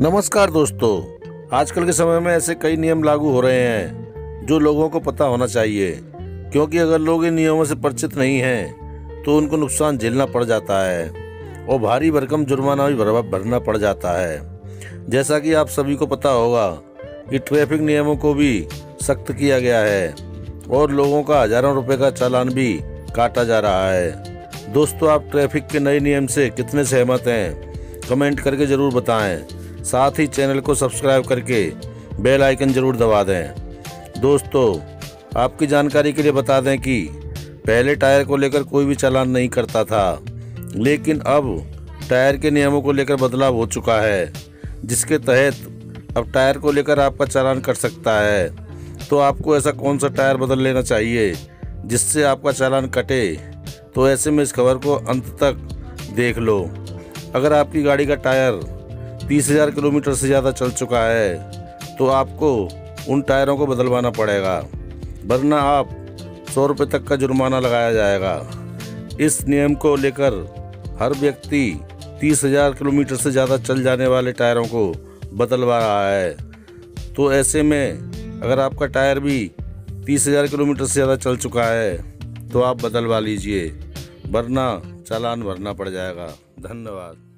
नमस्कार दोस्तों, आजकल के समय में ऐसे कई नियम लागू हो रहे हैं जो लोगों को पता होना चाहिए, क्योंकि अगर लोग इन नियमों से परिचित नहीं हैं तो उनको नुकसान झेलना पड़ जाता है और भारी भरकम जुर्माना भी भरना पड़ जाता है। जैसा कि आप सभी को पता होगा कि ट्रैफिक नियमों को भी सख्त किया गया है और लोगों का हजारों रुपए का चालान भी काटा जा रहा है। दोस्तों, आप ट्रैफिक के नए नियम से कितने सहमत हैं? कमेंट करके ज़रूर बताएं। साथ ही चैनल को सब्सक्राइब करके बेल आइकन जरूर दबा दें। दोस्तों, आपकी जानकारी के लिए बता दें कि पहले टायर को लेकर कोई भी चालान नहीं करता था, लेकिन अब टायर के नियमों को लेकर बदलाव हो चुका है, जिसके तहत अब टायर को लेकर आपका चालान कट सकता है। तो आपको ऐसा कौन सा टायर बदल लेना चाहिए जिससे आपका चालान कटे? तो ऐसे में इस खबर को अंत तक देख लो। अगर आपकी गाड़ी का टायर 30,000 किलोमीटर से ज़्यादा चल चुका है तो आपको उन टायरों को बदलवाना पड़ेगा, वरना आप 100 रुपये तक का जुर्माना लगाया जाएगा। इस नियम को लेकर हर व्यक्ति 30,000 किलोमीटर से ज़्यादा चल जाने वाले टायरों को बदलवा रहा है। तो ऐसे में अगर आपका टायर भी 30,000 किलोमीटर से ज़्यादा चल चुका है तो आप बदलवा लीजिए, वरना चालान भरना पड़ जाएगा। धन्यवाद।